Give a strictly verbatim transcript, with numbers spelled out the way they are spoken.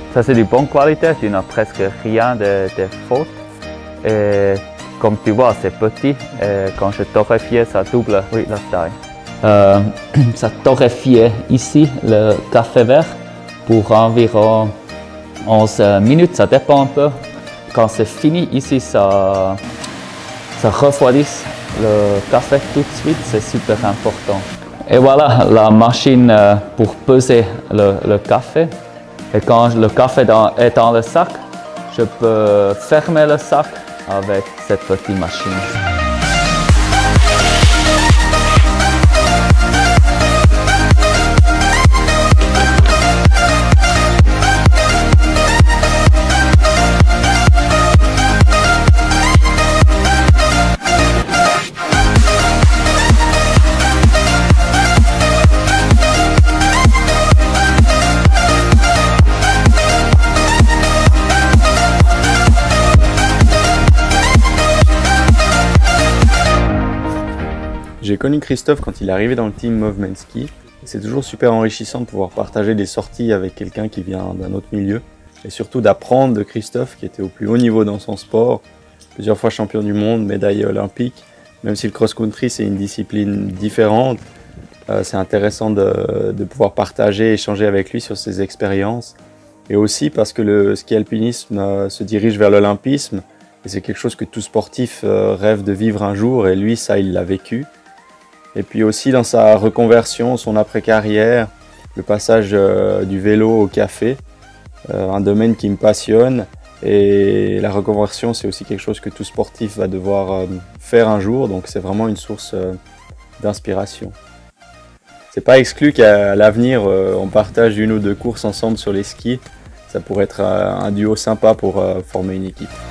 Ça c'est de bonne qualité, tu n'as presque rien de, de faute. Et comme tu vois, c'est petit et quand je torréfie, ça double oui, la taille. Euh, ça torréfie ici le café vert pour environ onze minutes, ça dépend un peu. Quand c'est fini ici, ça, ça refroidit le café tout de suite, c'est super important. Et voilà la machine pour peser le, le café. Et quand le café dans, est dans le sac, je peux fermer le sac avec cette petite machine. J'ai connu Christophe quand il est arrivé dans le team Movement Ski. C'est toujours super enrichissant de pouvoir partager des sorties avec quelqu'un qui vient d'un autre milieu. Et surtout d'apprendre de Christophe qui était au plus haut niveau dans son sport, plusieurs fois champion du monde, médaillé olympique. Même si le cross-country c'est une discipline différente, euh, c'est intéressant de, de pouvoir partager, échanger avec lui sur ses expériences. Et aussi parce que le ski alpinisme euh, se dirige vers l'olympisme. Et c'est quelque chose que tout sportif euh, rêve de vivre un jour. Et lui, ça, il l'a vécu. Et puis aussi dans sa reconversion, son après-carrière, le passage euh, du vélo au café, euh, un domaine qui me passionne. Et la reconversion, c'est aussi quelque chose que tout sportif va devoir euh, faire un jour, donc c'est vraiment une source euh, d'inspiration. C'est pas exclu qu'à l'avenir, euh, on partage une ou deux courses ensemble sur les skis. Ça pourrait être euh, un duo sympa pour euh, former une équipe.